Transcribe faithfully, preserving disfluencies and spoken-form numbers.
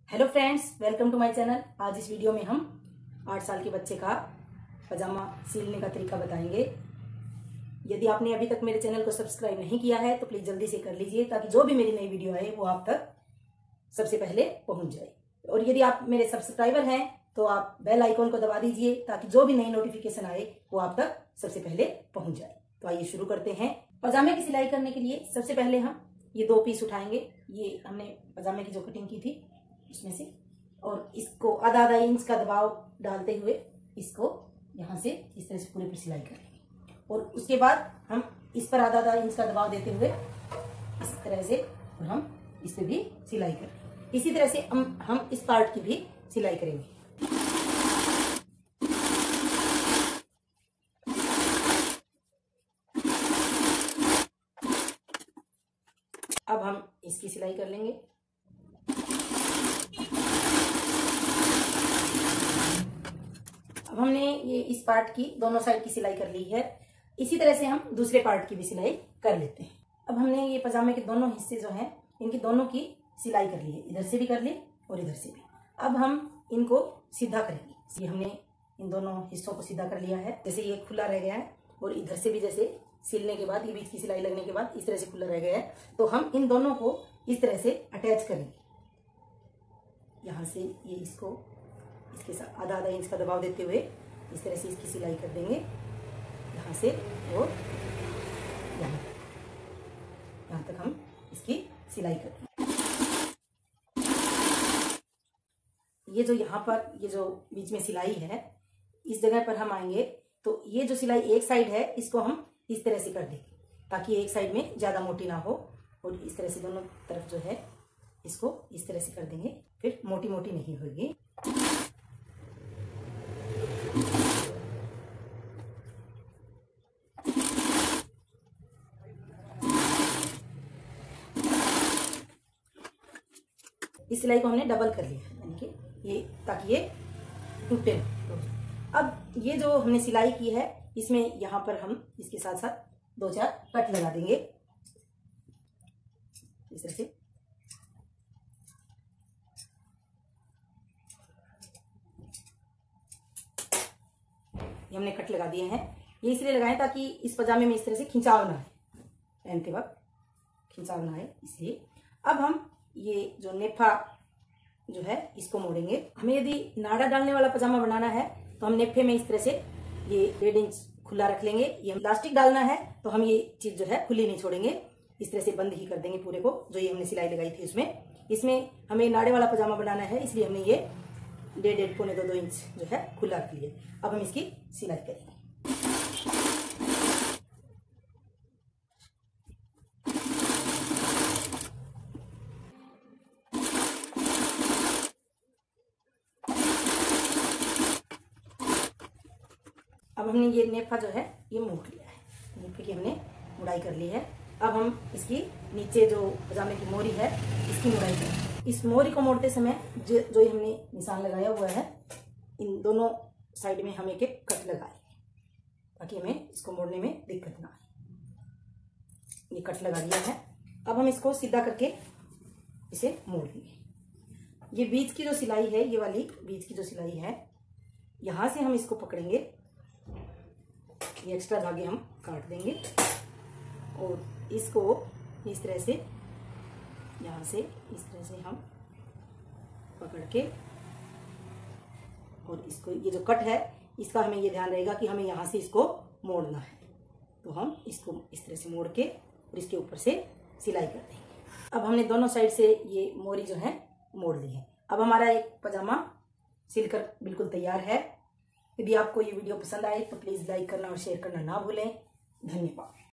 Hello friends, welcome to my channel. आज इस video में हम आठ साल के बच्चे का पजामा सिलने का तरीका बताएंगे। यदि आपने अभी तक मेरे चैनल को सब्सक्राइब नहीं किया है तो प्लीज जल्दी से कर लीजिए, ताकि जो भी मेरी नई वीडियो आए वो आप तक सबसे पहले पहुंच जाए। और यदि आप मेरे सब्सक्राइबर हैं तो आप बेल आइकॉन को दबा दीजिए, ताकि जो भी नई नोटिफिकेशन आए वो आप तक सबसे पहले पहुंच जाए। तो आइए शुरू करते हैं। पजामे की सिलाई करने के लिए सबसे पहले हम ये दो पीस उठाएंगे। ये हमने पजामे की जो कटिंग की थी उसमें से, और इसको आधा आधा इंच का दबाव डालते हुए इसको यहाँ से इस तरह से पूरे पर सिलाई करेंगे। और उसके बाद हम इस पर आधा आधा इंच का दबाव देते हुए इस तरह से, और हम इस पर भी सिलाई करेंगे। इसी तरह से हम हम इस पार्ट की भी सिलाई करेंगे। अब हम इसकी सिलाई कर लेंगे। अब हमने ये इस पार्ट की दोनों साइड की सिलाई कर ली है। इसी तरह से हम दूसरे पार्ट की भी सिलाई कर लेते हैं। अब हमने ये पजामे के दोनों हिस्से जो हैं इनकी दोनों की सिलाई कर ली है, इधर से भी कर ली और इधर से भी। अब हम इनको सीधा करेंगे। ये हमने इन दोनों हिस्सों को सीधा कर लिया है। जैसे ये खुला रह गया है और इधर से भी जैसे सिलने के बाद, ये बीच की सिलाई लगने के बाद इस तरह से खुला रह गया है, तो हम इन दोनों को इस तरह से अटैच करेंगे। यहाँ से ये इसको इसके साथ आधा आधा इंच का दबाव देते हुए इस तरह से इसकी सिलाई कर देंगे, यहाँ से और यहाँ यहाँ तक हम इसकी सिलाई कर देंगे। ये जो यहाँ पर ये जो बीच में सिलाई है, इस जगह पर हम आएंगे तो ये जो सिलाई एक साइड है इसको हम इस तरह से कर देंगे, ताकि एक साइड में ज्यादा मोटी ना हो। और इस तरह से दोनों तरफ जो है इसको इस तरह से कर देंगे, फिर मोटी मोटी नहीं होगी। इस सिलाई को हमने डबल कर लिया है, यानी कि ये, ताकि ये टूटे ना। अब ये जो हमने सिलाई की है इसमें यहाँ पर हम इसके साथ साथ दो चार कट लगा देंगे इस तरह से। ये हमने कट लगा दिए हैं। ये इसलिए लगाए ताकि इस पजामे में इस तरह से खिंचाव ना आए, पहनते वक्त खिंचाव ना आए, इसलिए। अब हम ये जो नेफा जो है इसको मोड़ेंगे। हमें यदि नाड़ा डालने वाला पजामा बनाना है तो हम नेफे में इस तरह से ये डेढ़ इंच खुला रख लेंगे। ये हम प्लास्टिक डालना है तो हम ये चीज जो है खुली नहीं छोड़ेंगे, इस तरह से बंद ही कर देंगे पूरे को, जो ये हमने सिलाई लगाई थी उसमें। इसमें हमें नाड़े वाला पजामा बनाना है, इसलिए हमने ये डेढ़ डेढ़ पौने दो दो इंच जो है खुला रख लिया। अब हम इसकी सिलाई करेंगे। अब हमने ये नेफा जो है ये मोड़ लिया है, नेफे की हमने मुड़ाई कर ली है। अब हम इसकी नीचे जो पजामे की मोरी है इसकी मुड़ाई करेंगे। इस मोरी को मोड़ते समय जो जो ये हमने निशान लगाया हुआ है, इन दोनों साइड में हम एक एक कट लगाएंगे, ताकि हमें इसको मोड़ने में दिक्कत ना आए। ये कट लगा दिया है। अब हम इसको सीधा करके इसे मोड़ लेंगे। ये बीच की जो सिलाई है, ये वाली बीच की जो सिलाई है, यहां से हम इसको पकड़ेंगे। ये एक्स्ट्रा धागे हम काट देंगे और इसको इस तरह से, यहाँ से इस तरह से हम पकड़ के, और इसको ये जो कट है इसका हमें ये ध्यान रहेगा कि हमें यहाँ से इसको मोड़ना है, तो हम इसको इस तरह से मोड़ के और इसके ऊपर से सिलाई कर देंगे। अब हमने दोनों साइड से ये मोरी जो है मोड़ ली है। अब हमारा एक पजामा सिलकर बिल्कुल तैयार है। यदि आपको ये वीडियो पसंद आए तो प्लीज लाइक करना और शेयर करना ना भूलें। धन्यवाद।